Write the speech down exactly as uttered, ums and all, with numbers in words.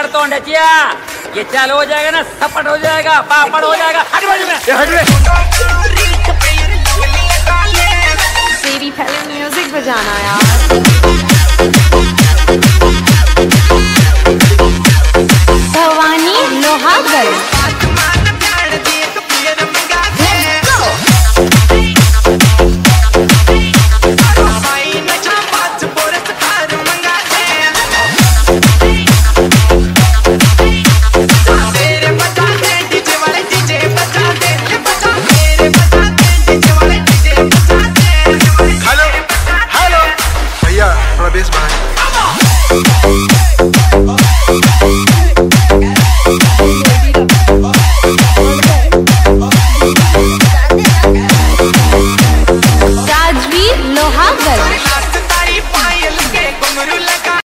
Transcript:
तो डचिया, ये चालू हो जाएगा ना, सपट हो जाएगा, पापड़ हो जाएगा। हट बाजू में, हट में। तेरी पहले म्यूजिक बजाना यार।